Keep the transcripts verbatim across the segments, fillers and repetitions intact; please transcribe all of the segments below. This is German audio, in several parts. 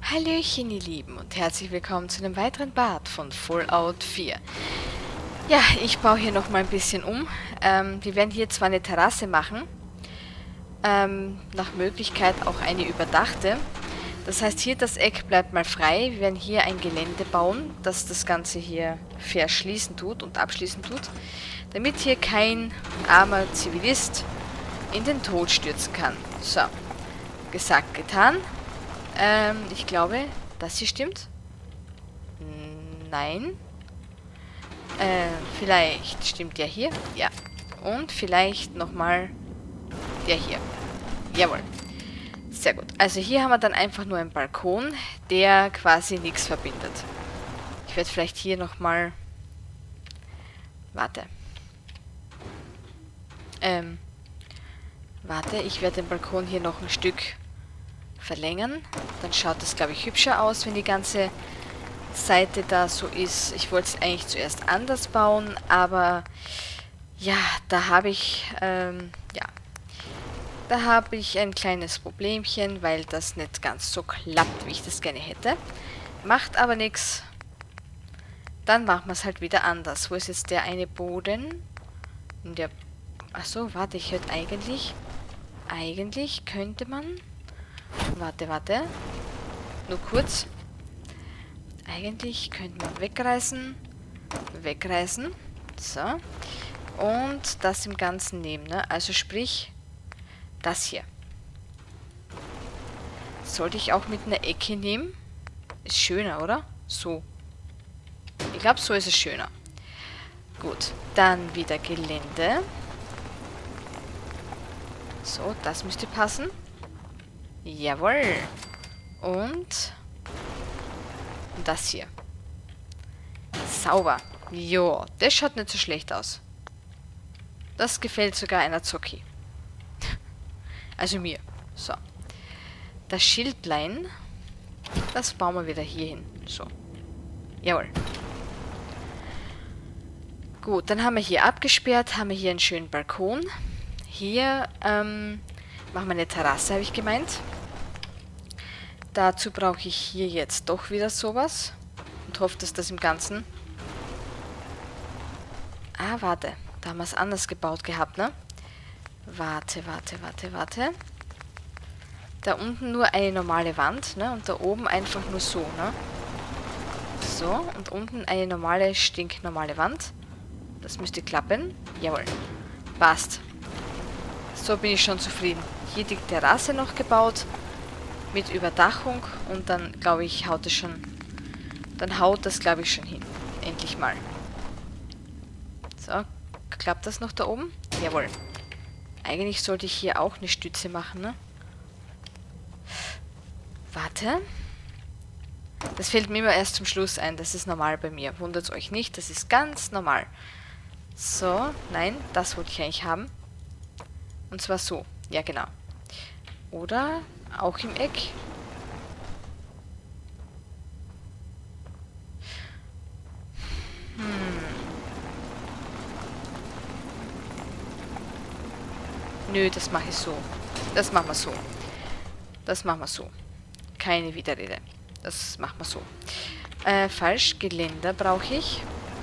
Hallöchen, ihr Lieben, und herzlich willkommen zu einem weiteren Part von Fallout vier. Ja, ich baue hier noch mal ein bisschen um. Ähm, wir werden hier zwar eine Terrasse machen, ähm, nach Möglichkeit auch eine überdachte. Das heißt, hier das Eck bleibt mal frei. Wir werden hier ein Gelände bauen, das das Ganze hier verschließen tut und abschließen tut, damit hier kein armer Zivilist in den Tod stürzen kann. So, gesagt, getan. Ähm, ich glaube, das hier stimmt. Nein. Äh, vielleicht stimmt der hier. Ja. Und vielleicht nochmal der hier. Jawohl. Sehr gut. Also hier haben wir dann einfach nur einen Balkon, der quasi nichts verbindet. Ich werde vielleicht hier nochmal... Warte. Ähm. Warte, ich werde den Balkon hier noch ein Stück verlängern. Dann schaut das, glaube ich, hübscher aus, wenn die ganze Seite da so ist. Ich wollte es eigentlich zuerst anders bauen, aber ja, da habe ich, ähm, ja, da habe ich ein kleines Problemchen, weil das nicht ganz so klappt, wie ich das gerne hätte. Macht aber nichts. Dann machen wir es halt wieder anders. Wo ist jetzt der eine Boden? Der, achso, warte, ich hätte eigentlich, eigentlich könnte man... Warte, warte. Nur kurz. Eigentlich könnte man wegreißen. Wegreißen. So. Und das im Ganzen nehmen, ne? Also sprich, das hier. Sollte ich auch mit einer Ecke nehmen? Ist schöner, oder? So. Ich glaube, so ist es schöner. Gut. Dann wieder Gelände. So, das müsste passen. Jawohl. Und das hier. Sauber. Jo, das schaut nicht so schlecht aus. Das gefällt sogar einer Zocki. Also mir. So. Das Schildlein, das bauen wir wieder hier hin. So. Jawohl. Gut, dann haben wir hier abgesperrt, haben wir hier einen schönen Balkon. Hier, ähm... machen wir eine Terrasse, habe ich gemeint. Dazu brauche ich hier jetzt doch wieder sowas. Und hoffe, dass das im Ganzen... Ah, warte. Da haben wir es anders gebaut gehabt, ne? Warte, warte, warte, warte. Da unten nur eine normale Wand, ne? Und da oben einfach nur so, ne? So, und unten eine normale, stinknormale Wand. Das müsste klappen. Jawohl. Passt. So bin ich schon zufrieden. Hier die Terrasse noch gebaut. Mit Überdachung. Und dann, glaube ich, haut es schon... Dann haut das, glaube ich, schon hin. Endlich mal. So. Klappt das noch da oben? Jawohl. Eigentlich sollte ich hier auch eine Stütze machen, ne? Warte. Das fällt mir immer erst zum Schluss ein. Das ist normal bei mir. Wundert euch nicht. Das ist ganz normal. So. Nein, das wollte ich eigentlich haben. Und zwar so. Ja, genau. Oder auch im Eck. Hm. Nö, das mache ich so. Das machen wir so. Das machen wir so. Keine Widerrede. Das machen wir so. Äh, falsch. Geländer brauche ich.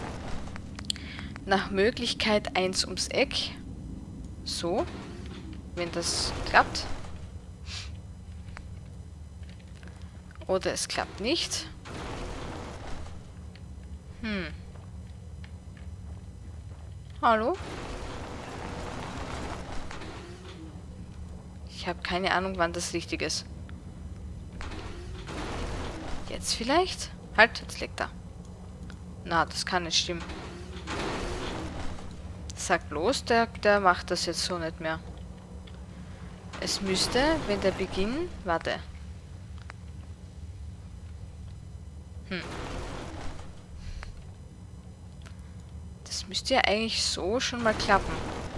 Nach Möglichkeit eins ums Eck. So. Wenn das klappt. Oder es klappt nicht. Hm. Hallo? Ich habe keine Ahnung, wann das richtig ist. Jetzt vielleicht? Halt, jetzt liegt er. Na, das kann nicht stimmen. Sag bloß, der, der macht das jetzt so nicht mehr. Es müsste, wenn der Beginn... Warte. Hm. Das müsste ja eigentlich so schon mal klappen.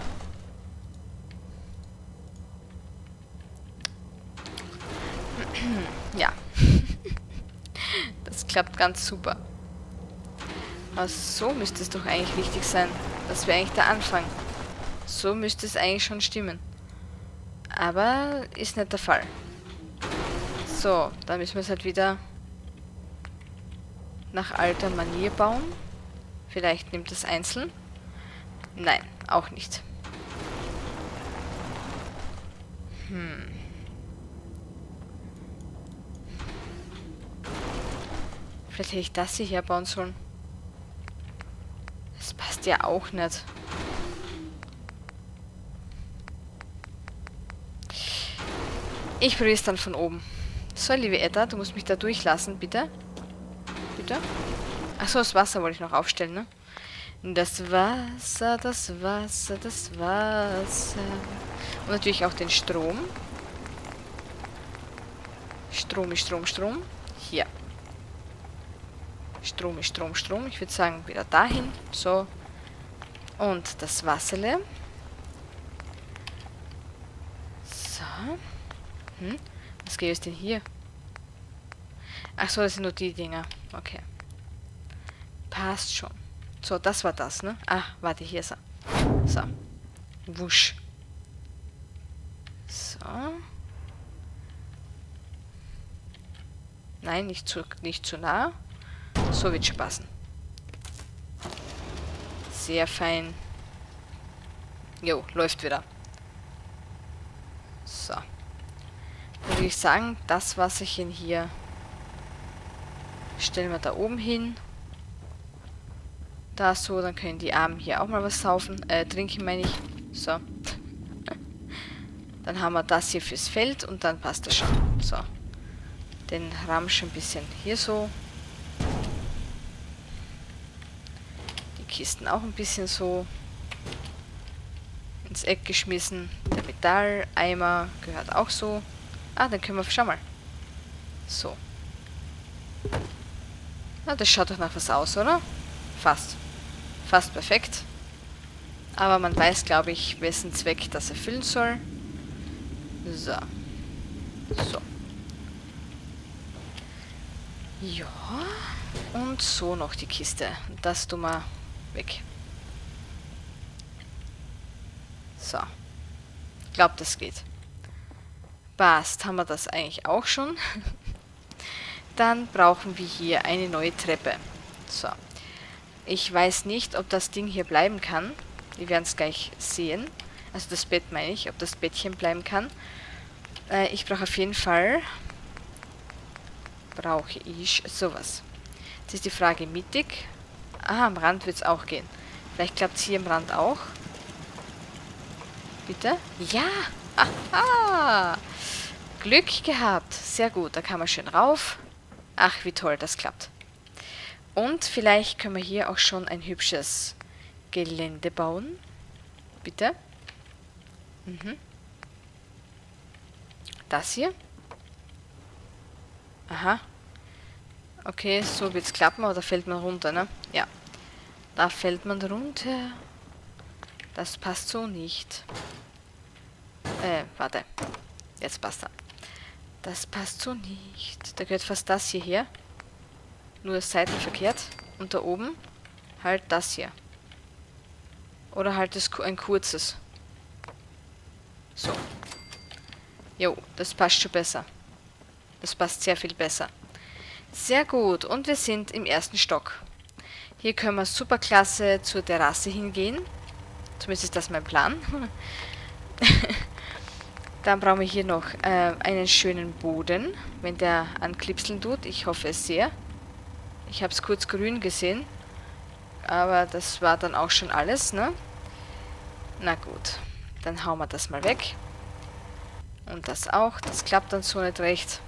Ja. Das klappt ganz super. Aber so müsste es doch eigentlich richtig sein. Das wäre eigentlich der Anfang. So müsste es eigentlich schon stimmen. Aber ist nicht der Fall. So, dann müssen wir es halt wieder nach alter Manier bauen. Vielleicht nimmt es einzeln. Nein, auch nicht. Hm. Vielleicht hätte ich das hier herbauen sollen. Das passt ja auch nicht. Ich probiere es dann von oben. So, liebe Edda, du musst mich da durchlassen, bitte. Bitte. Achso, das Wasser wollte ich noch aufstellen, ne? Das Wasser, das Wasser, das Wasser. Und natürlich auch den Strom. Strom ist Strom, Strom. Hier. Strom ist Strom, Strom. Ich würde sagen, wieder dahin. So. Und das Wasserle. So. Hm? Was gibt es denn hier? Ach so, das sind nur die Dinger. Okay. Passt schon. So, das war das, ne? Ah, warte, hier ist er. So. Wusch. So. Nein, nicht zu, nicht zu nah. So wird schon passen. Sehr fein. Jo, läuft wieder. So. Dann würde ich sagen, das Wasserchen hier stellen wir da oben hin. Da so, dann können die Armen hier auch mal was saufen. Äh, trinken meine ich. So. Dann haben wir das hier fürs Feld und dann passt das schon. So. Den Ramsch ein bisschen hier so. Die Kisten auch ein bisschen so ins Eck geschmissen. Der Metalleimer gehört auch so. Ah, dann können wir, schau mal. So. Na, das schaut doch nach was aus, oder? Fast. Fast perfekt. Aber man weiß, glaube ich, wessen Zweck das erfüllen soll. So. So. Ja. Und so noch die Kiste. Das tun wir weg. So. Ich glaube, das geht. Passt. Haben wir das eigentlich auch schon? Dann brauchen wir hier eine neue Treppe. So. Ich weiß nicht, ob das Ding hier bleiben kann. Wir werden es gleich sehen. Also das Bett meine ich, ob das Bettchen bleiben kann. Äh, ich brauche auf jeden Fall... Brauche ich sowas. Jetzt ist die Frage mittig. Ah, am Rand wird es auch gehen. Vielleicht klappt es hier am Rand auch. Bitte? Ja! Aha! Glück gehabt. Sehr gut, da kann man schön rauf. Ach, wie toll, das klappt. Und vielleicht können wir hier auch schon ein hübsches Gelände bauen. Bitte. Mhm. Das hier. Aha. Okay, so wird es klappen, aber da fällt man runter, ne? Ja. Da fällt man runter. Das passt so nicht. Äh, warte. Jetzt passt er. Das passt so nicht. Da gehört fast das hier her. Nur seitenverkehrt. Und da oben halt das hier. Oder halt das, ein kurzes. So. Jo, das passt schon besser. Das passt sehr viel besser. Sehr gut. Und wir sind im ersten Stock. Hier können wir super klasse zur Terrasse hingehen. Zumindest ist das mein Plan. Dann brauchen wir hier noch äh, einen schönen Boden, wenn der anklipseln tut. Ich hoffe es sehr. Ich habe es kurz grün gesehen. Aber das war dann auch schon alles, ne? Na gut. Dann hauen wir das mal weg. Und das auch. Das klappt dann so nicht recht.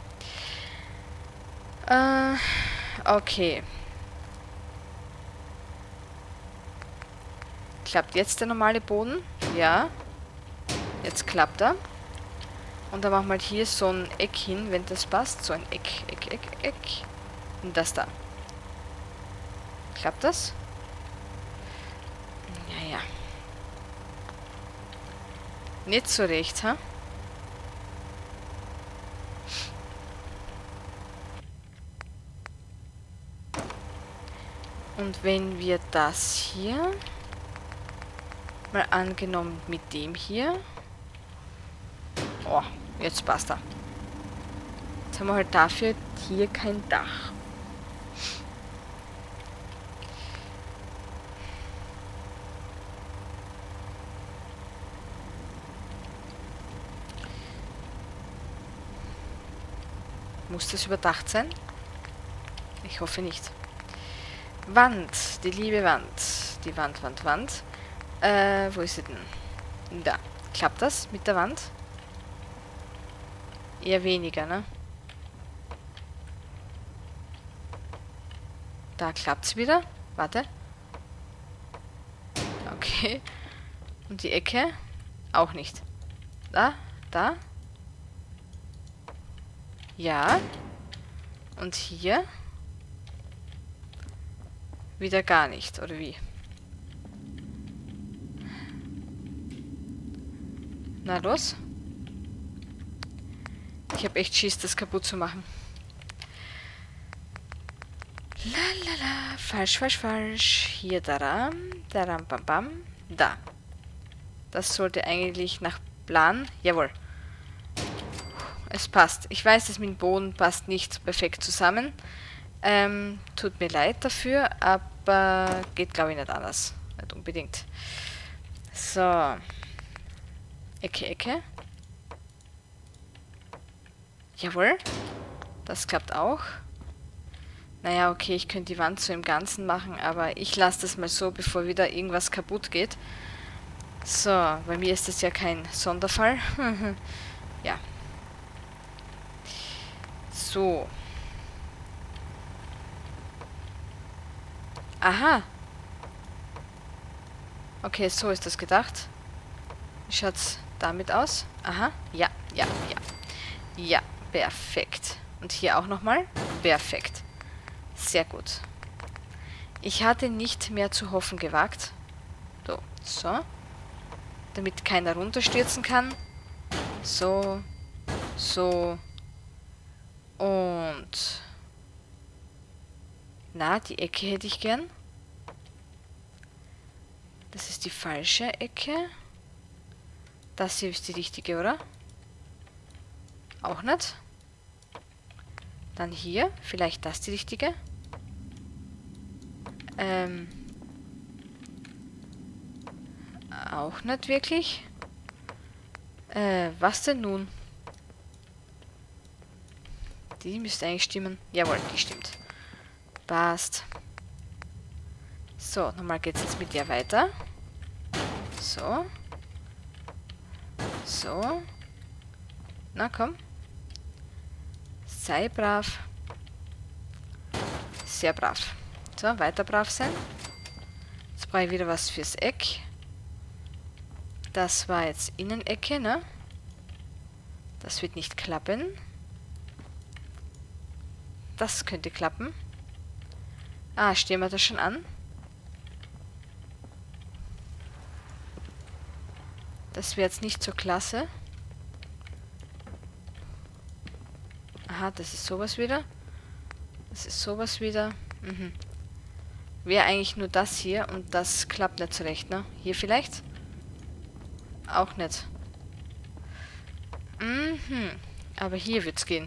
Äh, okay. Klappt jetzt der normale Boden? Ja. Jetzt klappt er. Und dann machen wir halt hier so ein Eck hin, wenn das passt. So ein Eck, Eck, Eck, Eck. Und das da. Klappt das? Ja, ja. Nicht so recht, ha? Und wenn wir das hier mal angenommen mit dem hier. Oh, jetzt passt er. Jetzt haben wir halt dafür hier kein Dach. Muss das überdacht sein? Ich hoffe nicht. Wand, die liebe Wand. Die Wand, Wand, Wand. Äh, wo ist sie denn? Da. Klappt das mit der Wand? Eher weniger, ne? Da klappt's wieder. Warte. Okay. Und die Ecke? Auch nicht. Da, da. Ja. Und hier? Wieder gar nicht, oder wie? Na los. Ich habe echt Schiss, das kaputt zu machen. Lalala. Falsch, falsch, falsch. Hier, daran. Daran, bam, bam. Da. Das sollte eigentlich nach Plan. Jawohl. Es passt. Ich weiß, das mit dem Boden passt nicht perfekt zusammen. Ähm, tut mir leid dafür, aber geht, glaube ich, nicht anders. Nicht unbedingt. So. Ecke, Ecke. Jawohl. Das klappt auch. Naja, okay, ich könnte die Wand so im Ganzen machen, aber ich lasse das mal so, bevor wieder irgendwas kaputt geht. So, bei mir ist das ja kein Sonderfall. Ja. So. Aha. Okay, so ist das gedacht. Wie schaut's damit aus? Aha. Ja, ja, ja. Ja, perfekt. Und hier auch nochmal. Perfekt. Sehr gut. Ich hatte nicht mehr zu hoffen gewagt. So, so. Damit keiner runterstürzen kann. So. So. Und... Na, die Ecke hätte ich gern. Das ist die falsche Ecke. Das hier ist die richtige, oder? Auch nicht. Dann hier. Vielleicht das die richtige. Ähm. Auch nicht wirklich. Äh, was denn nun? Die müsste eigentlich stimmen. Jawohl, die stimmt. Passt. So, nochmal geht's jetzt mit der weiter. So. So. Na komm. Sei brav. Sehr brav. So, weiter brav sein. Jetzt brauche ich wieder was fürs Eck. Das war jetzt Innenecke, ne? Das wird nicht klappen. Das könnte klappen. Ah, stehen wir da schon an? Das wäre jetzt nicht so klasse. Aha, das ist sowas wieder. Das ist sowas wieder. Mhm. Wäre eigentlich nur das hier und das klappt nicht so recht, ne? Hier vielleicht? Auch nicht. Mhm. Aber hier wird's gehen.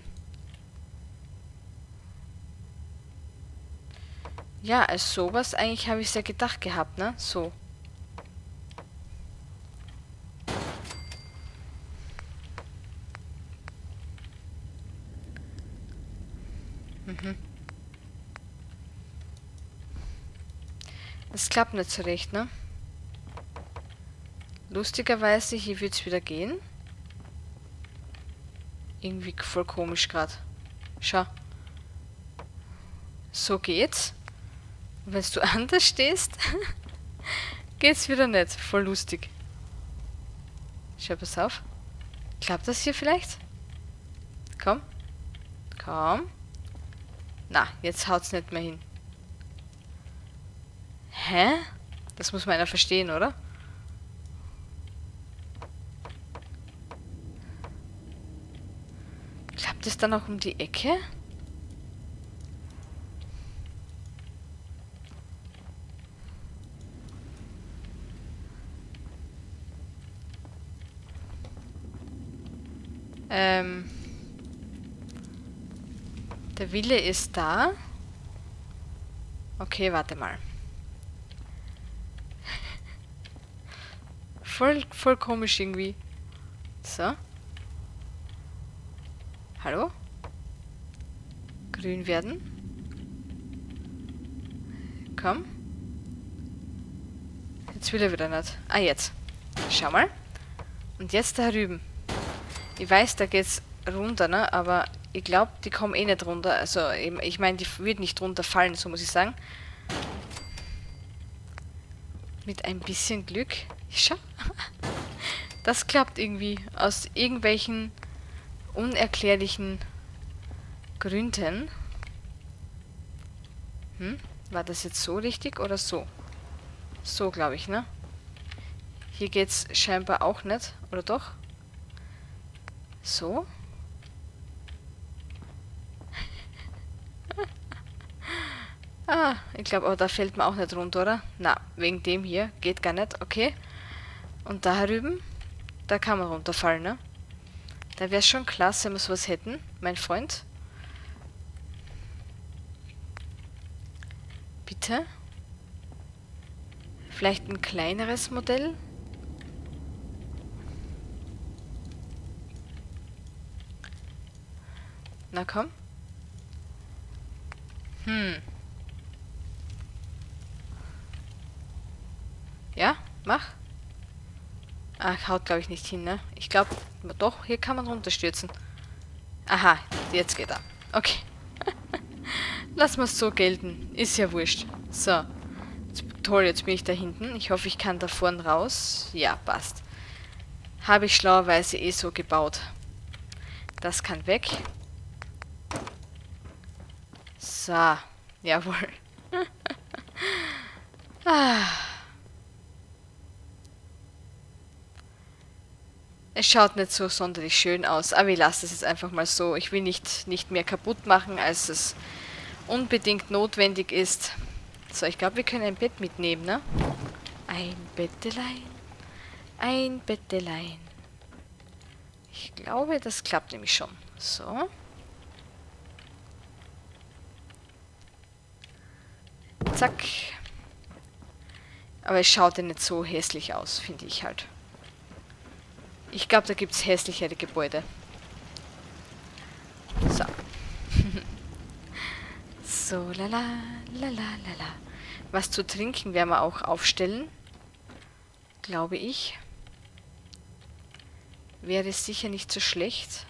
Ja, als sowas eigentlich habe ich es ja gedacht gehabt, ne? So. Mhm. Das klappt nicht so recht, ne? Lustigerweise, hier wird es wieder gehen. Irgendwie voll komisch gerade. Schau. So geht's. Und wenn du anders stehst, geht's wieder nicht. Voll lustig. Schau, pass auf. Klappt das hier vielleicht? Komm. Komm. Na, jetzt haut's nicht mehr hin. Hä? Das muss man einer verstehen, oder? Klappt es dann auch um die Ecke? Ähm. Der Wille ist da. Okay, warte mal. Voll, voll komisch irgendwie. So. Hallo? Grün werden. Komm. Jetzt will er wieder nicht. Ah, jetzt. Schau mal. Und jetzt da drüben. Ich weiß, da geht's runter, ne? Aber ich glaube, die kommen eh nicht runter. Also, ich meine, die wird nicht runterfallen, so muss ich sagen. Mit ein bisschen Glück. Schau. Das klappt irgendwie. Aus irgendwelchen unerklärlichen Gründen. Hm? War das jetzt so richtig oder so? So, glaube ich, ne? Hier geht's scheinbar auch nicht. Oder doch? So? Ah, ich glaube, aber da fällt man auch nicht runter, oder? Na, wegen dem hier. Geht gar nicht. Okay. Und da drüben, da kann man runterfallen, ne? Da wäre es schon klasse, wenn wir sowas hätten, mein Freund. Bitte? Vielleicht ein kleineres Modell? Na komm. Hm. Ja, mach. Ah, haut glaube ich nicht hin, ne? Ich glaube, doch, hier kann man runterstürzen. Aha, jetzt geht er. Okay. Lass mal es so gelten. Ist ja wurscht. So. Jetzt, toll, jetzt bin ich da hinten. Ich hoffe, ich kann da vorne raus. Ja, passt. Habe ich schlauerweise eh so gebaut. Das kann weg. So. Jawohl. Ah. Es schaut nicht so sonderlich schön aus, aber ich lasse es jetzt einfach mal so. Ich will nicht, nicht mehr kaputt machen, als es unbedingt notwendig ist. So, ich glaube, wir können ein Bett mitnehmen, ne? Ein Bettelein, ein Bettelein. Ich glaube, das klappt nämlich schon. So. Zack. Aber es schaut ja nicht so hässlich aus, finde ich halt. Ich glaube, da gibt es hässlichere Gebäude. So. So, lala, lala, lala. Was zu trinken werden wir auch aufstellen. Glaube ich. Wäre sicher nicht so schlecht.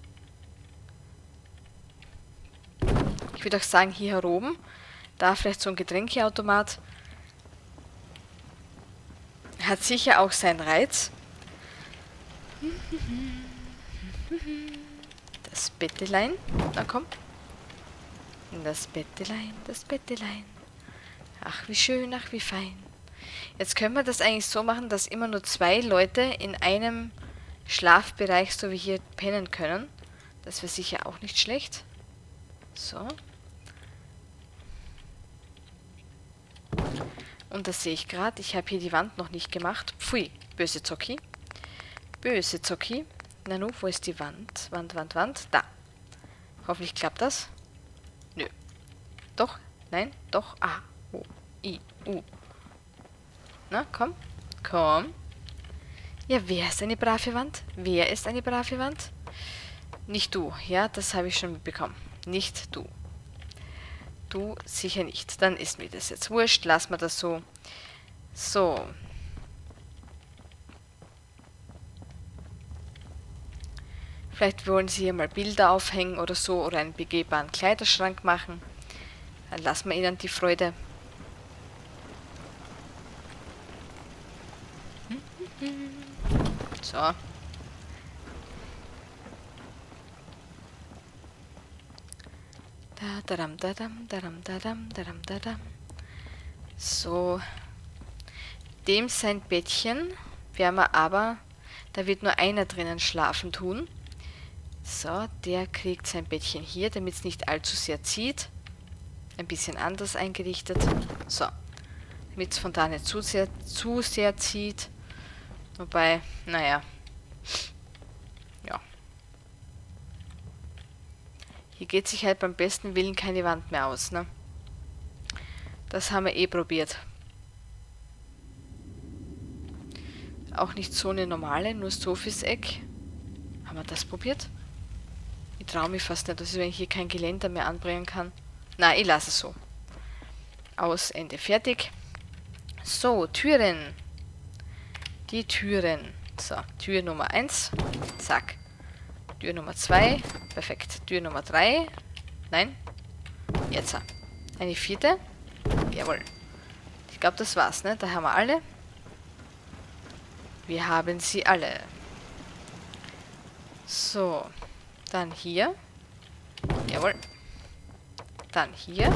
Ich würde auch sagen, hier oben. Da vielleicht so ein Getränkeautomat. Hat sicher auch seinen Reiz. Das Bettelein. Na komm. Das Bettelein, das Bettelein. Ach, wie schön, ach, wie fein. Jetzt können wir das eigentlich so machen, dass immer nur zwei Leute in einem Schlafbereich, so wie hier, pennen können. Das wäre sicher auch nicht schlecht. So. Und das sehe ich gerade. Ich habe hier die Wand noch nicht gemacht. Pfui, böse Zocki. Böse Zocki. Na nu, wo ist die Wand? Wand, Wand, Wand. Da. Hoffentlich klappt das. Nö. Doch? Nein? Doch? A. O. I. U. Na, komm. Komm. Ja, wer ist eine brave Wand? Wer ist eine brave Wand? Nicht du. Ja, das habe ich schon mitbekommen. Nicht du. Du sicher nicht. Dann ist mir das jetzt wurscht. Lass mal das so. So. Vielleicht wollen Sie hier mal Bilder aufhängen oder so oder einen begehbaren Kleiderschrank machen. Dann lassen wir Ihnen die Freude. So. Da, dadam, dadam, dadam, dadam, dadam, dadam. So. Dem sein Bettchen werden wir aber, da wird nur einer drinnen schlafen tun. So, der kriegt sein Bettchen hier, damit es nicht allzu sehr zieht. Ein bisschen anders eingerichtet. So. Damit es von da nicht zu sehr, zu sehr zieht. Wobei, naja. Ja. Hier geht sich halt beim besten Willen keine Wand mehr aus, ne? Das haben wir eh probiert. Auch nicht so eine normale, nur Sophies Eck. Haben wir das probiert? Ich traue mich fast nicht, dass ich, wenn ich hier kein Geländer mehr anbringen kann. Na, ich lasse es so. Aus, Ende, fertig. So, Türen. Die Türen. So, Tür Nummer eins. Zack. Tür Nummer zwei. Perfekt. Tür Nummer drei. Nein. Jetzt. Eine vierte. Jawohl. Ich glaube, das war's, ne? Da haben wir alle. Wir haben sie alle. So. Dann hier. Jawohl. Dann hier.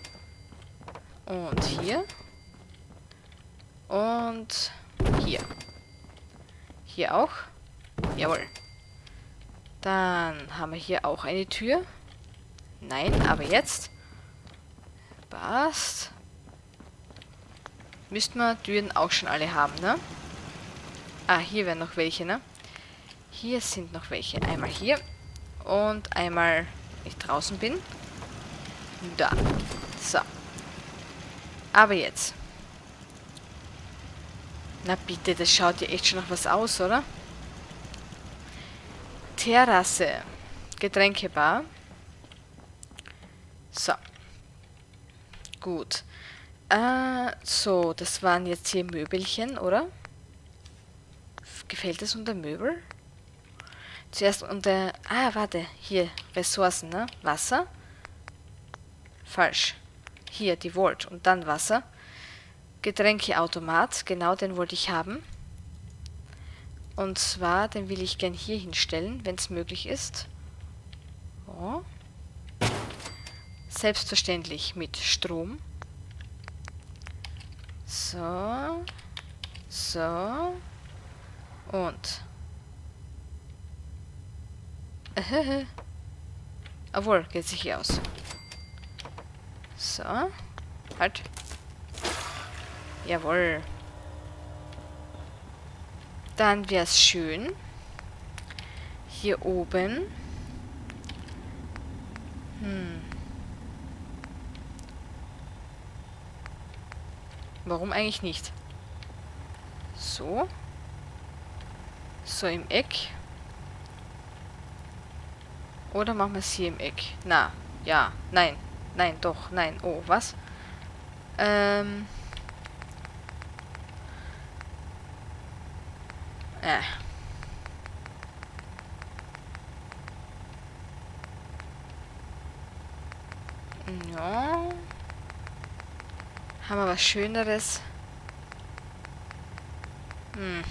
Und hier. Und hier. Hier auch. Jawohl. Dann haben wir hier auch eine Tür. Nein, aber jetzt. Passt. Müssten wir Türen auch schon alle haben, ne? Ah, hier wären noch welche, ne? Hier sind noch welche. Einmal hier. Und einmal, wenn ich draußen bin. Da. So. Aber jetzt. Na bitte, das schaut ja echt schon nach was aus, oder? Terrasse. Getränkebar. So. Gut. Äh, so, das waren jetzt hier Möbelchen, oder? Gefällt es unter Möbel? Zuerst unter... Ah, warte. Hier, Ressourcen, ne? Wasser. Falsch. Hier, die Vault und dann Wasser. Getränkeautomat, genau, den wollte ich haben. Und zwar, den will ich gern hier hinstellen, wenn es möglich ist. So. Selbstverständlich mit Strom. So. So. Und. Äh, Obwohl, geht sich hier aus. So. Halt. Jawohl. Dann wäre es schön. Hier oben. Hm. Warum eigentlich nicht? So. So im Eck. Oder machen wir es hier im Eck? Na, ja, nein. Nein, doch, nein. Oh, was? Ähm. Äh. Ja. Haben wir was Schöneres? Hm.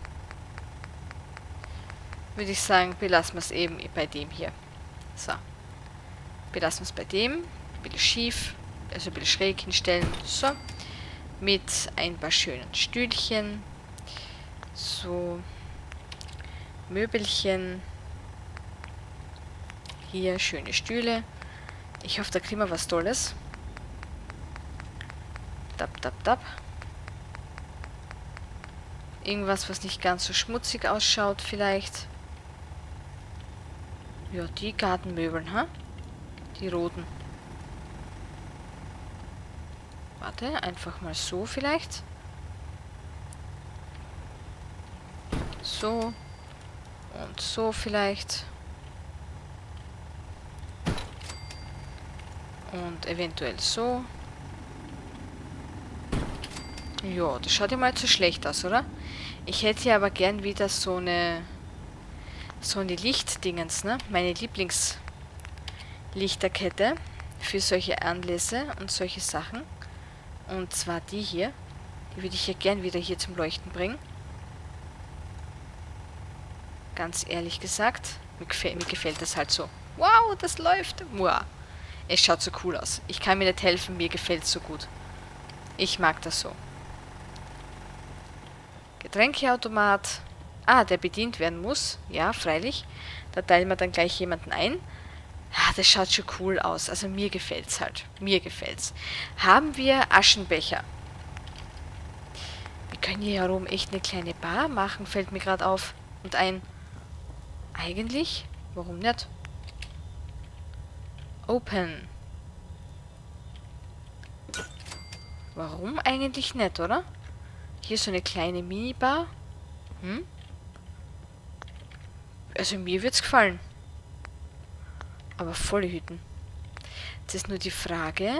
Würde ich sagen, belassen wir es eben bei dem hier. So. Belassen wir es bei dem. Ein bisschen schief, also ein bisschen schräg hinstellen. So. Mit ein paar schönen Stühlchen. So. Möbelchen. Hier schöne Stühle. Ich hoffe, da kriegen wir was Tolles. Tap, tap, tap. Irgendwas, was nicht ganz so schmutzig ausschaut, vielleicht. Ja, die Gartenmöbeln, ha? Die roten. Warte, einfach mal so vielleicht. So. Und so vielleicht. Und eventuell so. Ja, das schaut ja mal zu schlecht aus, oder? Ich hätte hier aber gern wieder so eine... So eine Lichtdingens, ne? Meine Lieblingslichterkette für solche Anlässe und solche Sachen. Und zwar die hier. Die würde ich ja gern wieder hier zum Leuchten bringen. Ganz ehrlich gesagt. Mir, gefäl mir gefällt das halt so. Wow, das läuft. Wow. Es schaut so cool aus. Ich kann mir nicht helfen, mir gefällt es so gut. Ich mag das so. Getränkeautomat. Ah, der bedient werden muss. Ja, freilich. Da teilen wir dann gleich jemanden ein. Ah, das schaut schon cool aus. Also mir gefällt's halt. Mir gefällt's. Haben wir Aschenbecher. Wir können hier herum echt eine kleine Bar machen, fällt mir gerade auf. Und ein... Eigentlich? Warum nicht? Open. Warum eigentlich nicht, oder? Hier so eine kleine Minibar. Hm? Also mir wird's gefallen. Aber volle Hütten. Jetzt ist nur die Frage,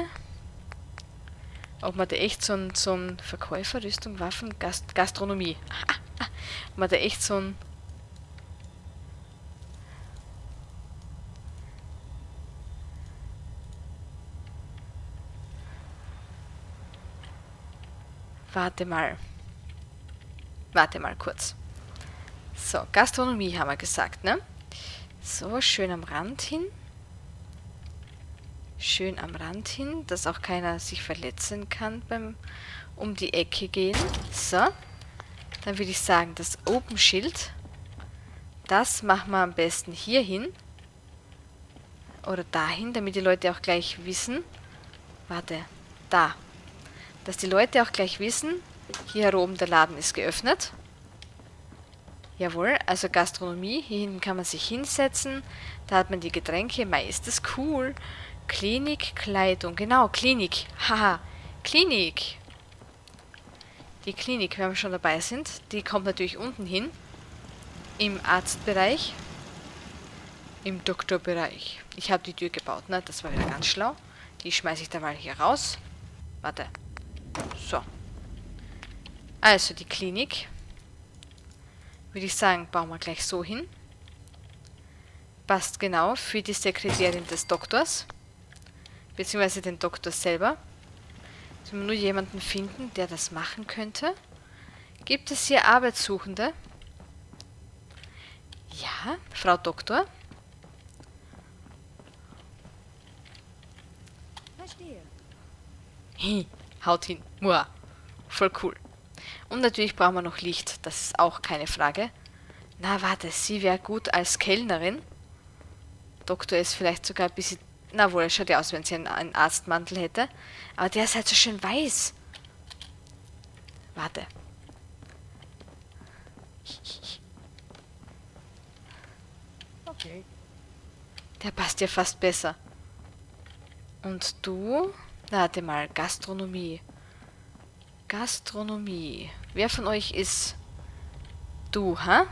ob man da echt so ein, so ein Verkäufer, Rüstung, Waffen, Gast, Gastronomie. Ob man da echt so ein... Warte mal. Warte mal kurz. So, Gastronomie haben wir gesagt, ne? So, schön am Rand hin. Schön am Rand hin, dass auch keiner sich verletzen kann beim um die Ecke gehen. So. Dann würde ich sagen, das Open-Schild, das machen wir am besten hier hin. Oder dahin, damit die Leute auch gleich wissen. Warte, da. Dass die Leute auch gleich wissen, hier oben der Laden ist geöffnet. Jawohl, also Gastronomie. Hier hinten kann man sich hinsetzen. Da hat man die Getränke. Mei, ist das cool. Klinik, Kleidung. Genau, Klinik. Haha, Klinik. Die Klinik, wenn wir schon dabei sind, die kommt natürlich unten hin. Im Arztbereich. Im Doktorbereich. Ich habe die Tür gebaut, ne? Das war wieder ganz schlau. Die schmeiße ich da mal hier raus. Warte. So. Also die Klinik. Würde ich sagen, bauen wir gleich so hin. Passt genau für die Sekretärin des Doktors. Beziehungsweise den Doktor selber. Müssen wir nur jemanden finden, der das machen könnte. Gibt es hier Arbeitssuchende? Ja, Frau Doktor. Verstehe. Hi, haut hin. Muah. Voll cool. Und natürlich brauchen wir noch Licht. Das ist auch keine Frage. Na, warte, sie wäre gut als Kellnerin. Doktor ist vielleicht sogar ein bisschen... Na wohl, es schaut ja aus, wenn sie einen, einen Arztmantel hätte. Aber der ist halt so schön weiß. Warte. Okay. Der passt ja fast besser. Und du? Na, warte mal, Gastronomie. Gastronomie. Wer von euch ist du, ha?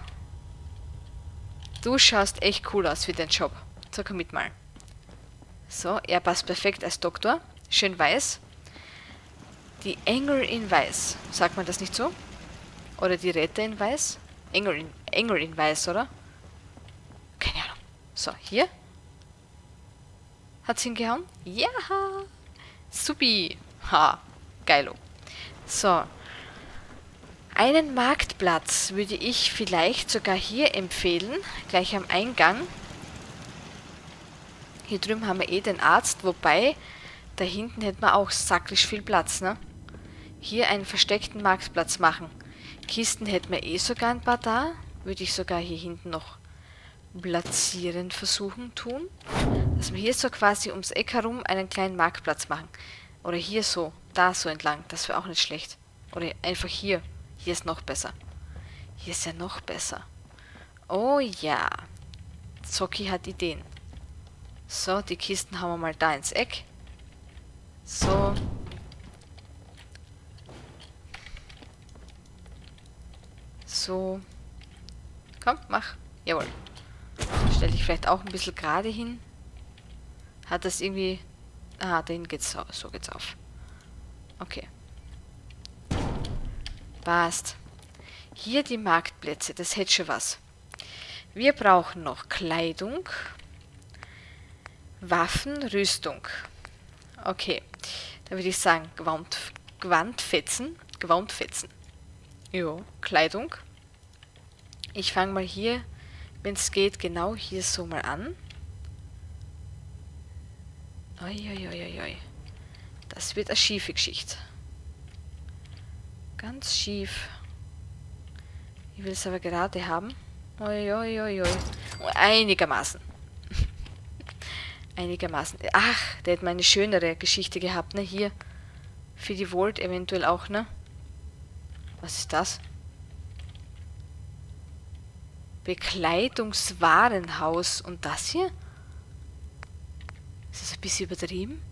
Du schaust echt cool aus für den Job. So, komm mit mal. So, er passt perfekt als Doktor. Schön weiß. Die Engel in Weiß. Sagt man das nicht so? Oder die Retter in Weiß? Engel in, Engel in Weiß, oder? Keine Ahnung. So, hier. Hat's hingehauen? Ja! Supi! Ha! Geilo. So. Einen Marktplatz würde ich vielleicht sogar hier empfehlen. Gleich am Eingang. Hier drüben haben wir eh den Arzt, wobei da hinten hätten wir auch sacklich viel Platz, ne? Hier einen versteckten Marktplatz machen. Kisten hätten wir eh sogar ein paar da. Würde ich sogar hier hinten noch platzieren versuchen, tun. Dass wir hier so quasi ums Eck herum einen kleinen Marktplatz machen. Oder hier so, da so entlang. Das wäre auch nicht schlecht. Oder einfach hier. Hier ist noch besser. Hier ist ja noch besser. Oh ja. Zocki hat Ideen. So, die Kisten haben wir mal da ins Eck. So. So. Komm, mach. Jawohl. Stell dich vielleicht auch ein bisschen gerade hin. Hat das irgendwie... Ah, dahin geht's so, so geht's auf. Okay. Passt. Hier die Marktplätze, das hätte schon was. Wir brauchen noch Kleidung, Waffen, Rüstung. Okay. Dann würde ich sagen, Gewand, Gewandfetzen. Gewandfetzen. Jo, Kleidung. Ich fange mal hier, wenn es geht, genau hier so mal an. Uiuiuiui. Das wird eine schiefe Geschichte. Ganz schief. Ich will es aber gerade haben. Uiuiuiui. Einigermaßen. Einigermaßen. Ach, der hätte mal eine schönere Geschichte gehabt, ne? Hier. Für die Volt eventuell auch, ne? Was ist das? Bekleidungswarenhaus. Und das hier? Ist das ein ein bisschen übertrieben?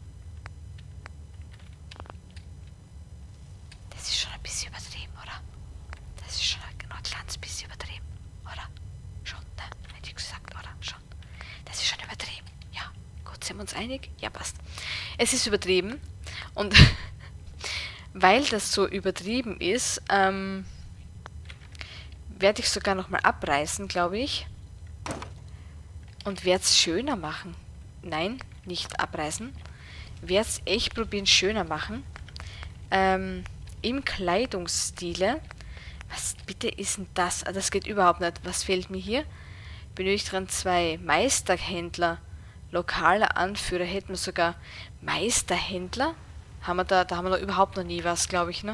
Das ist schon ein bisschen übertrieben, oder? Das ist schon ein, ein kleines bisschen übertrieben, oder? Schon, ne? Hätte ich gesagt, oder? Schon. Das ist schon übertrieben. Ja, gut, sind wir uns einig? Ja, passt. Es ist übertrieben und weil das so übertrieben ist, ähm, werde ich sogar nochmal abreißen, glaube ich. Und werde es schöner machen. Nein, nicht abreißen. Werde es echt probieren, schöner machen. Ähm, im Kleidungsstile. Was bitte ist denn das? Ah, das geht überhaupt nicht. Was fehlt mir hier? Benötigt dran zwei Meisterhändler. Lokaler Anführer. Hätten wir sogar Meisterhändler? Haben wir da, da haben wir noch überhaupt noch nie was, glaube ich, ne?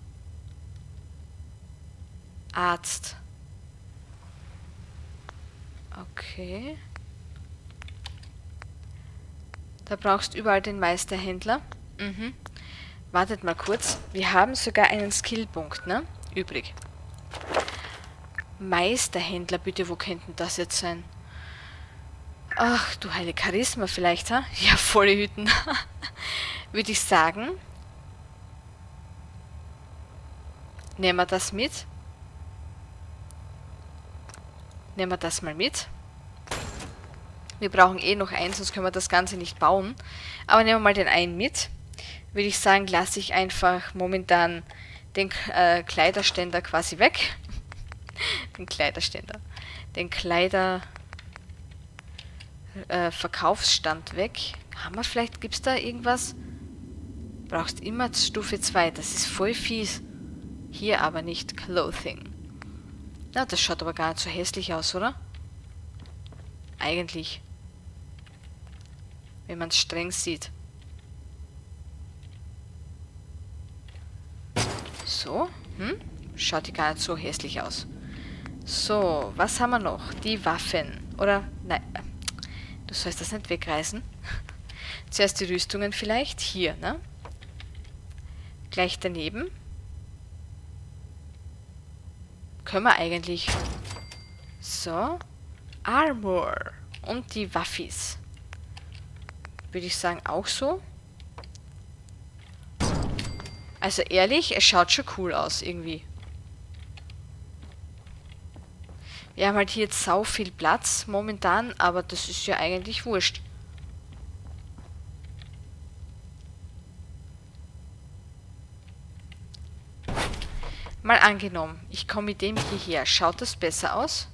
Arzt. Okay. Da brauchst du überall den Meisterhändler. Mhm. Wartet mal kurz. Wir haben sogar einen Skillpunkt, ne? Übrig. Meisterhändler, bitte, wo könnte das jetzt sein? Ach, du heile Charisma vielleicht, ha? Ja, volle Hüten. Würde ich sagen. Nehmen wir das mit. Nehmen wir das mal mit. Wir brauchen eh noch einen, sonst können wir das Ganze nicht bauen. Aber nehmen wir mal den einen mit. Würde ich sagen, lasse ich einfach momentan den äh, Kleiderständer quasi weg. Den Kleiderständer. Den Kleider äh, Verkaufsstand weg. Haben wir vielleicht, gibt es da irgendwas? Brauchst immer Stufe zwei. Das ist voll fies. Hier aber nicht. Clothing. Na, das schaut aber gar nicht so hässlich aus, oder? Eigentlich. Wenn man es streng sieht. So. Hm? Schaut die gar nicht so hässlich aus. So, was haben wir noch? Die Waffen. Oder, nein. Du sollst das nicht wegreißen. Zuerst die Rüstungen vielleicht. Hier, ne? Gleich daneben. Können wir eigentlich. So. Armor. Und die Waffis. Würde ich sagen, auch so. Also ehrlich, es schaut schon cool aus, irgendwie. Wir haben halt hier jetzt sau viel Platz momentan, aber das ist ja eigentlich wurscht. Mal angenommen, ich komme mit dem hierher. Schaut das besser aus?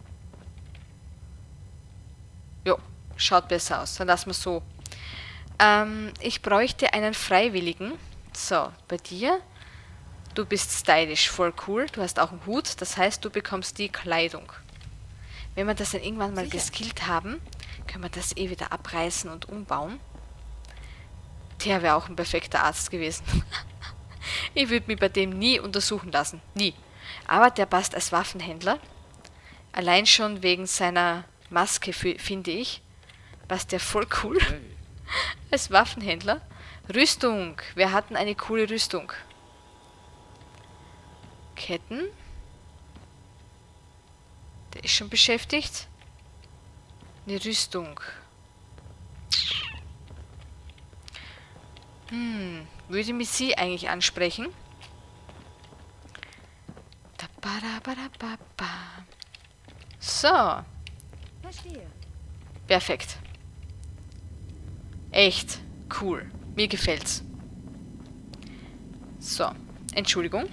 Jo, schaut besser aus. Dann lassen wir so. Ähm, ich bräuchte einen Freiwilligen. So, bei dir. Du bist stylisch, voll cool. Du hast auch einen Hut, das heißt, du bekommst die Kleidung. Wenn wir das dann irgendwann mal geskillt haben, können wir das eh wieder abreißen und umbauen. Der wäre auch ein perfekter Arzt gewesen. Ich würde mich bei dem nie untersuchen lassen. Nie. Aber der passt als Waffenhändler. Allein schon wegen seiner Maske, finde ich, passt der voll cool. Als Waffenhändler. Rüstung. Wir hatten eine coole Rüstung. Ketten. Der ist schon beschäftigt. Eine Rüstung. Hm, würde mich sie eigentlich ansprechen? So. Perfekt. Echt cool. Mir gefällt's. So. Entschuldigung.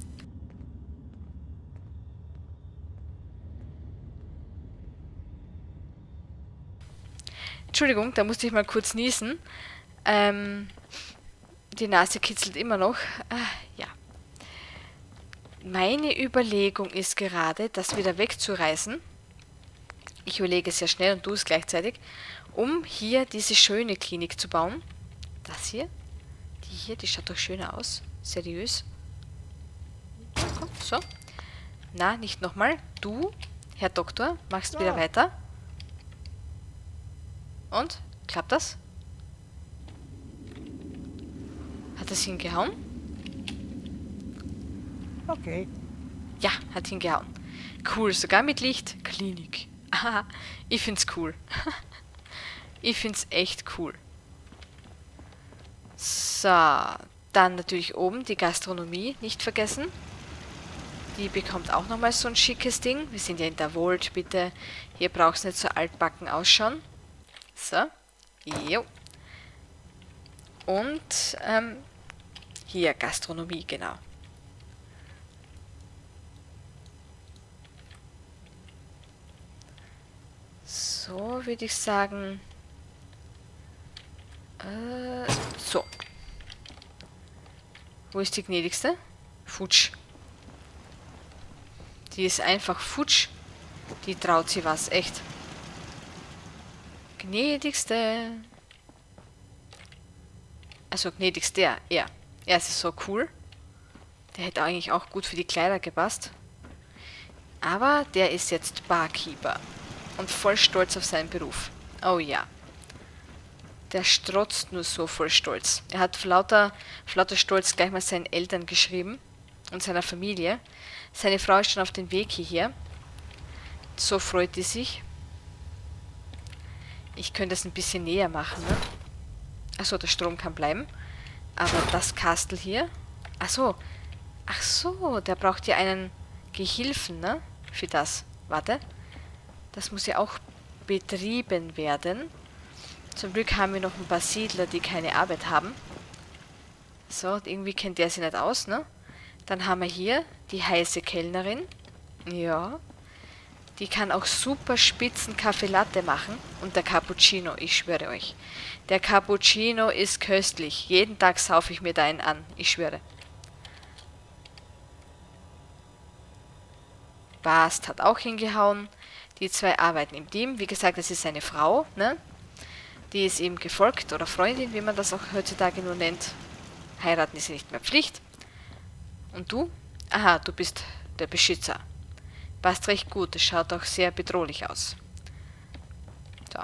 Entschuldigung, da musste ich mal kurz niesen. Ähm, die Nase kitzelt immer noch. Ah, ja. Meine Überlegung ist gerade, das wieder wegzureißen. Ich überlege sehr schnell und tue es gleichzeitig, um hier diese schöne Klinik zu bauen. Das hier. Die hier, die schaut doch schöner aus. Seriös. Komm, so. Na, nicht nochmal. Du, Herr Doktor, machst wieder weiter. Und? Klappt das? Hat das hingehauen? Okay. Ja, hat hingehauen. Cool, sogar mit Licht. Klinik. Aha, ich find's cool. Ich find's echt cool. So, dann natürlich oben die Gastronomie nicht vergessen. Die bekommt auch nochmal so ein schickes Ding. Wir sind ja in der Vault, bitte. Hier braucht es nicht so altbacken ausschauen. So, jo. Und ähm, hier Gastronomie, genau. So würde ich sagen. Äh, so. Wo ist die gnädigste? Futsch. Die ist einfach futsch. Die traut sie was, echt. Gnädigste. Also gnädigster, er. Er ist so cool. Der hätte eigentlich auch gut für die Kleider gepasst. Aber der ist jetzt Barkeeper. Und voll stolz auf seinen Beruf. Oh ja. Der strotzt nur so voll Stolz. Er hat vor lauter, vor lauter Stolz gleich mal seinen Eltern geschrieben. Und seiner Familie. Seine Frau ist schon auf dem Weg hierher. So freut die sich. Ich könnte es ein bisschen näher machen, ne? Achso, der Strom kann bleiben. Aber das Kastel hier... Achso. Ach so, der braucht ja einen Gehilfen, ne? Für das. Warte. Das muss ja auch betrieben werden. Zum Glück haben wir noch ein paar Siedler, die keine Arbeit haben. So, irgendwie kennt der sich nicht aus, ne? Dann haben wir hier die heiße Kellnerin. Ja. Die kann auch super spitzen Kaffee Latte machen. Und der Cappuccino, ich schwöre euch. Der Cappuccino ist köstlich. Jeden Tag saufe ich mir da einen an. Ich schwöre. Bast hat auch hingehauen. Die zwei arbeiten im Team. Wie gesagt, das ist seine Frau, ne? Die ist ihm gefolgt oder Freundin, wie man das auch heutzutage nur nennt. Heiraten ist ja nicht mehr Pflicht. Und du? Aha, du bist der Beschützer. Passt recht gut, es schaut auch sehr bedrohlich aus. So.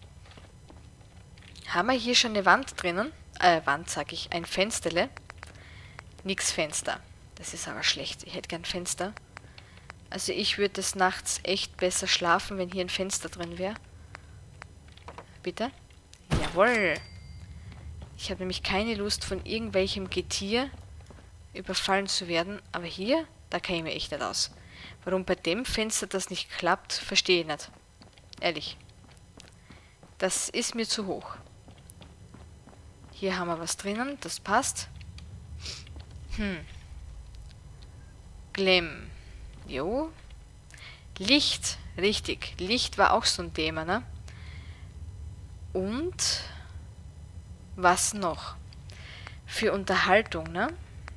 Haben wir hier schon eine Wand drinnen? Äh, Wand sag ich, ein Fensterle. Nix Fenster. Das ist aber schlecht. Ich hätte gern Fenster. Also ich würde des Nachts echt besser schlafen, wenn hier ein Fenster drin wäre. Bitte? Jawohl. Ich habe nämlich keine Lust, von irgendwelchem Getier überfallen zu werden. Aber hier, da kenne ich mir echt nicht aus. Warum bei dem Fenster das nicht klappt, verstehe ich nicht. Ehrlich. Das ist mir zu hoch. Hier haben wir was drinnen, das passt. Hm. Glemm. Jo. Licht, richtig. Licht war auch so ein Thema, ne? Und was noch? Für Unterhaltung, ne?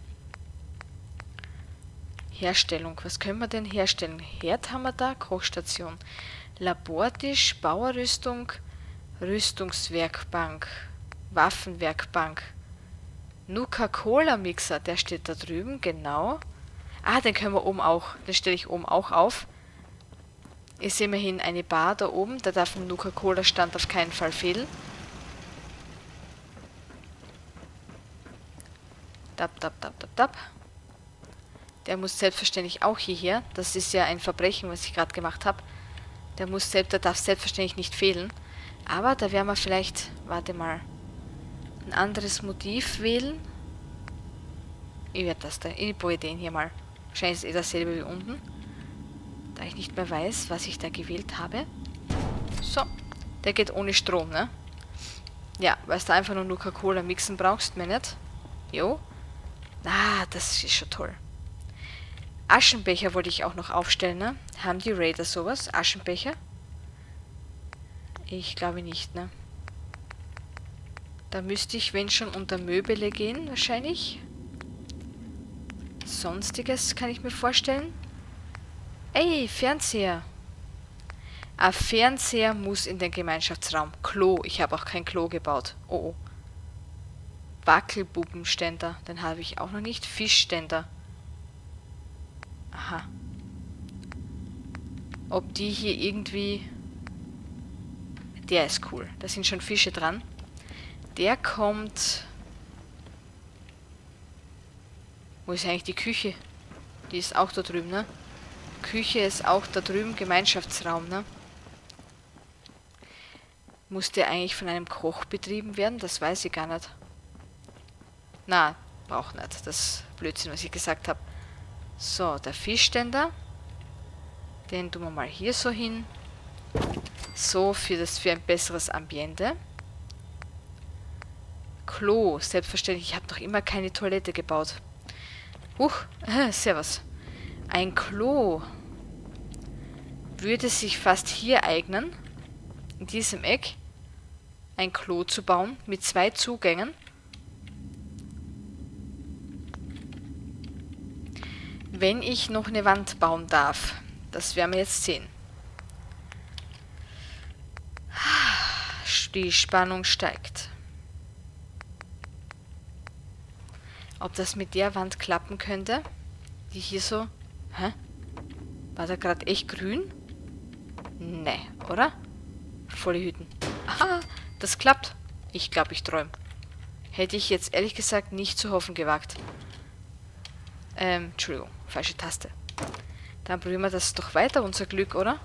Herstellung. Was können wir denn herstellen? Herd haben wir da, Kochstation. Labortisch, Bauerrüstung, Rüstungswerkbank, Waffenwerkbank. Nuka-Cola-Mixer, der steht da drüben, genau. Ah, den können wir oben auch, den stelle ich oben auch auf. Ist immerhin eine Bar da oben, da darf ein Nuka-Cola-Stand auf keinen Fall fehlen. Tap, tap, tap, tap, tap. Der muss selbstverständlich auch hierher. Das ist ja ein Verbrechen, was ich gerade gemacht habe. Der muss selbst, der darf selbstverständlich nicht fehlen. Aber da werden wir vielleicht, warte mal, ein anderes Motiv wählen. Ich werde das da, ich probiere den hier mal. Wahrscheinlich ist eh dasselbe wie unten. Da ich nicht mehr weiß, was ich da gewählt habe. So, der geht ohne Strom, ne? Ja, weil du einfach nur Nuka-Cola mixen brauchst, mehr nicht. Jo. Ah, das ist schon toll. Aschenbecher wollte ich auch noch aufstellen, ne? Haben die Raider sowas? Aschenbecher? Ich glaube nicht, ne? Da müsste ich, wenn schon, unter Möbele gehen, wahrscheinlich. Sonstiges kann ich mir vorstellen. Ey, Fernseher. Ein Fernseher muss in den Gemeinschaftsraum. Klo. Ich habe auch kein Klo gebaut. Oh, oh. Wackelbubbenständer. Den habe ich auch noch nicht. Fischständer. Aha. Ob die hier irgendwie... Der ist cool. Da sind schon Fische dran. Der kommt... Wo ist eigentlich die Küche? Die ist auch da drüben, ne? Küche ist auch da drüben, Gemeinschaftsraum, ne? Muss der eigentlich von einem Koch betrieben werden? Das weiß ich gar nicht. Na, braucht nicht. Das ist Blödsinn, was ich gesagt habe. So, der Fischständer. Den tun wir mal hier so hin. So, für, das, für ein besseres Ambiente. Klo, selbstverständlich. Ich habe noch immer keine Toilette gebaut. Huch, äh, servus. Ein Klo würde sich fast hier eignen, in diesem Eck, ein Klo zu bauen mit zwei Zugängen. Wenn ich noch eine Wand bauen darf. Das werden wir jetzt sehen. Die Spannung steigt. Ob das mit der Wand klappen könnte, die hier so... Hä? War da gerade echt grün? Nee, oder? Volle Hüten. Aha, das klappt. Ich glaube, ich träume. Hätte ich jetzt ehrlich gesagt nicht zu hoffen gewagt. Ähm, Entschuldigung, falsche Taste. Dann probieren wir das doch weiter, unser Glück, oder?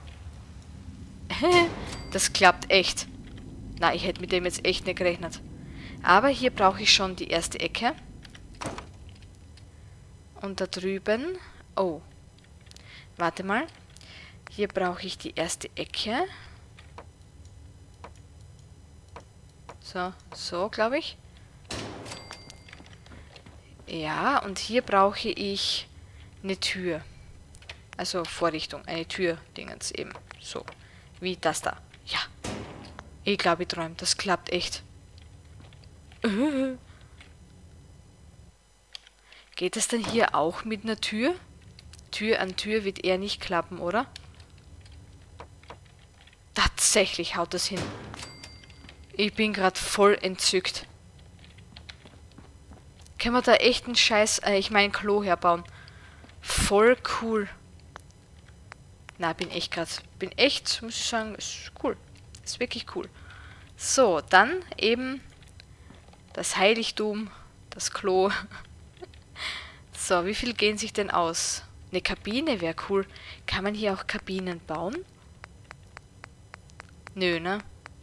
Das klappt echt. Na, ich hätte mit dem jetzt echt nicht gerechnet. Aber hier brauche ich schon die erste Ecke. Und da drüben... Oh. Warte mal. Hier brauche ich die erste Ecke. So, so, glaube ich. Ja, und hier brauche ich eine Tür. Also Vorrichtung, eine Tür-Dingens eben. So, wie das da. Ja. Ich glaube, ich träume. Das klappt echt. Geht es denn hier auch mit einer Tür? Tür an Tür wird eher nicht klappen, oder? Tatsächlich haut das hin. Ich bin gerade voll entzückt. Können wir da echt einen Scheiß, äh, ich meine Klo herbauen? Voll cool. Na, bin echt gerade, bin echt, muss ich sagen, ist cool. Ist wirklich cool. So, dann eben das Heiligtum, das Klo. So, wie viel gehen sich denn aus? Eine Kabine wäre cool. Kann man hier auch Kabinen bauen? Nö, ne?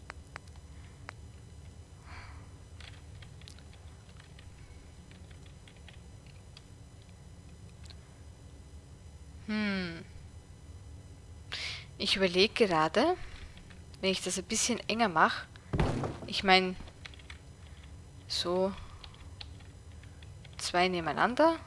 Hm. Ich überlege gerade, wenn ich das ein bisschen enger mache. Ich meine, so zwei nebeneinander.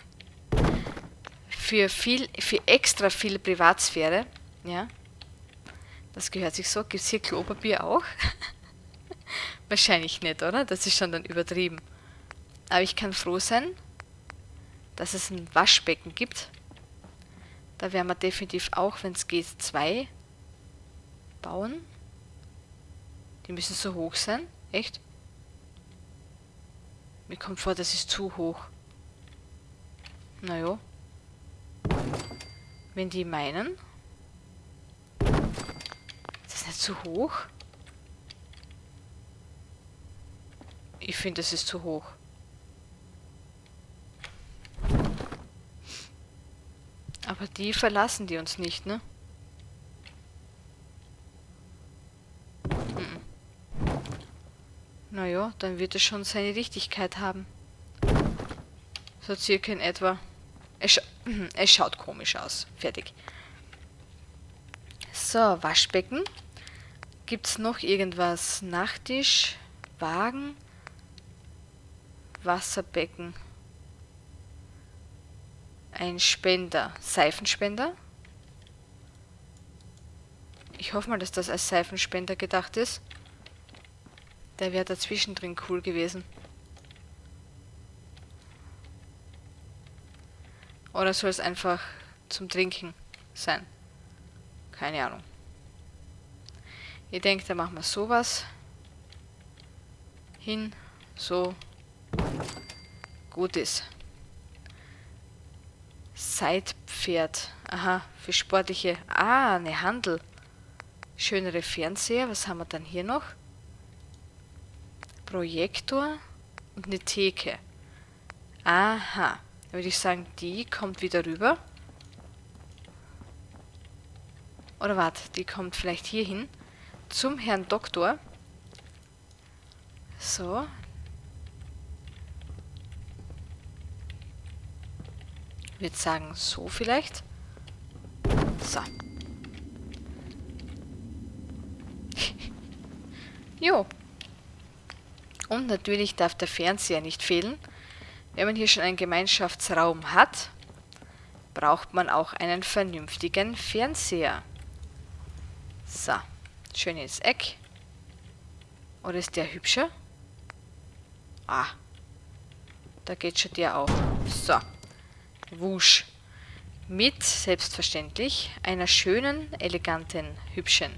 Für viel, für extra viel Privatsphäre. Ja. Das gehört sich so. Gibt es hier Klopapier auch? Wahrscheinlich nicht, oder? Das ist schon dann übertrieben. Aber ich kann froh sein, dass es ein Waschbecken gibt. Da werden wir definitiv auch, wenn es geht, zwei bauen. Die müssen so hoch sein. Echt? Mir kommt vor, das ist zu hoch. Naja. Wenn die meinen. Ist das nicht zu hoch? Ich finde, das ist zu hoch. Aber die verlassen die uns nicht, ne? Mhm. Naja, dann wird es schon seine Richtigkeit haben. So circa in etwa. Es, scha es schaut komisch aus. Fertig. So, Waschbecken. Gibt es noch irgendwas? Nachttisch, Wagen, Wasserbecken. Ein Spender. Seifenspender. Ich hoffe mal, dass das als Seifenspender gedacht ist. Der wäre dazwischen drin cool gewesen. Oder soll es einfach zum Trinken sein? Keine Ahnung. Ich denke, da machen wir sowas hin. So. Gut ist. Seitpferd. Aha, für sportliche... Ah, eine Handel. Schönere Fernseher. Was haben wir dann hier noch? Projektor und eine Theke. Aha. Da würde ich sagen, die kommt wieder rüber. Oder warte, die kommt vielleicht hier hin. Zum Herrn Doktor. So. Ich würde sagen, so vielleicht. So. Jo. Und natürlich darf der Fernseher nicht fehlen. Wenn man hier schon einen Gemeinschaftsraum hat, braucht man auch einen vernünftigen Fernseher. So. Schön ins Eck. Oder ist der hübscher? Ah. Da geht schon der auch. So. Wusch. Mit, selbstverständlich, einer schönen, eleganten, hübschen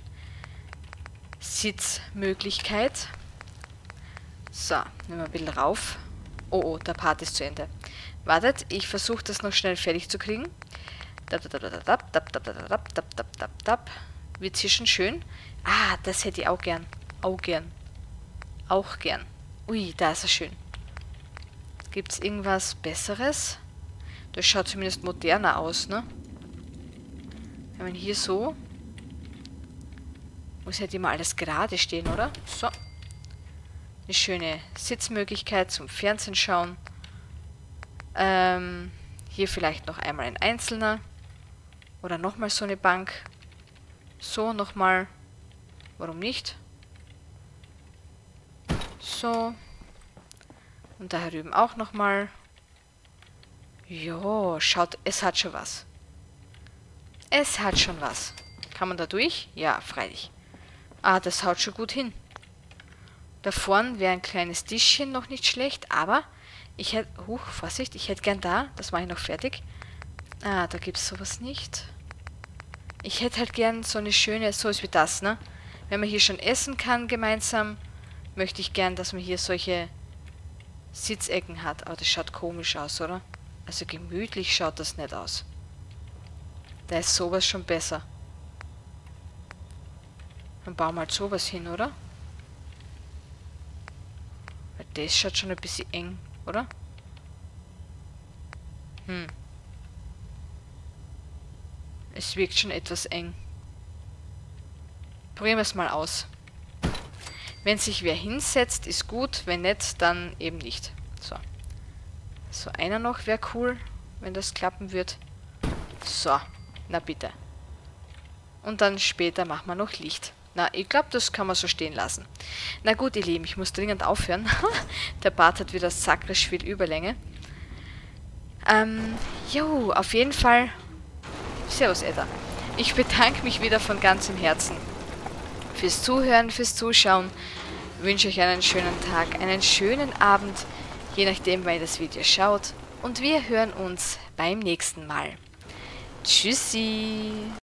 Sitzmöglichkeit. So, nehmen wir ein bisschen rauf. Oh, oh, der Part ist zu Ende. Wartet, ich versuche das noch schnell fertig zu kriegen. Wird hier schon schön. Ah, das hätte ich auch gern. Auch gern. Auch gern. Ui, da ist er schön. Gibt es irgendwas Besseres? Das schaut zumindest moderner aus, ne? Wenn man hier so... Muss halt immer alles gerade stehen, oder? So. Eine schöne Sitzmöglichkeit zum Fernsehen schauen. Ähm, hier vielleicht noch einmal ein einzelner. Oder nochmal so eine Bank. So, nochmal. Warum nicht? So. Und da herüben auch nochmal. Jo, schaut, es hat schon was. Es hat schon was. Kann man da durch? Ja, freilich. Ah, das haut schon gut hin. Da vorne wäre ein kleines Tischchen noch nicht schlecht, aber ich hätte... Huch, Vorsicht, ich hätte gern da. Das mache ich noch fertig. Ah, da gibt es sowas nicht. Ich hätte halt gern so eine schöne... So ist wie das, ne? Wenn man hier schon essen kann gemeinsam, möchte ich gern, dass man hier solche Sitzecken hat. Aber das schaut komisch aus, oder? Also gemütlich schaut das nicht aus. Da ist sowas schon besser. Dann bauen wir halt sowas hin, oder? Weil das schaut schon ein bisschen eng, oder? Hm. Es wirkt schon etwas eng. Probieren wir es mal aus. Wenn sich wer hinsetzt, ist gut. Wenn nicht, dann eben nicht. So. So, einer noch wäre cool, wenn das klappen wird. So, na bitte. Und dann später machen wir noch Licht. Na, ich glaube, das kann man so stehen lassen. Na gut, ihr Lieben, ich muss dringend aufhören. Der Bart hat wieder sakrisch viel Überlänge. Ähm, jo, auf jeden Fall. Servus, Edda. Ich bedanke mich wieder von ganzem Herzen fürs Zuhören, fürs Zuschauen. Wünsche euch einen schönen Tag, einen schönen Abend, je nachdem, wann ihr das Video schaut. Und wir hören uns beim nächsten Mal. Tschüssi!